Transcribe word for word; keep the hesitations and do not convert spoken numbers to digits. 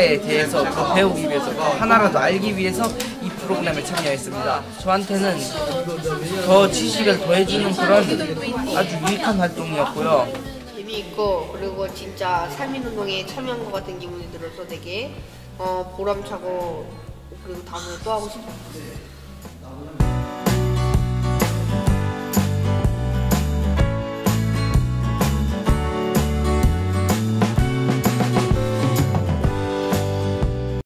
미래에 대해서 더 배우기 위해서 하나라도 알기 위해서 이 프로그램에 참여했습니다. 저한테는 더 지식을 더해주는 그런 아주 유익한 활동이었고요. 재미있고 그리고 진짜 삼인운동에 참여한 것 같은 기분이 들어서 되게 어, 보람차고 그리고 다음에 또 하고 싶어요.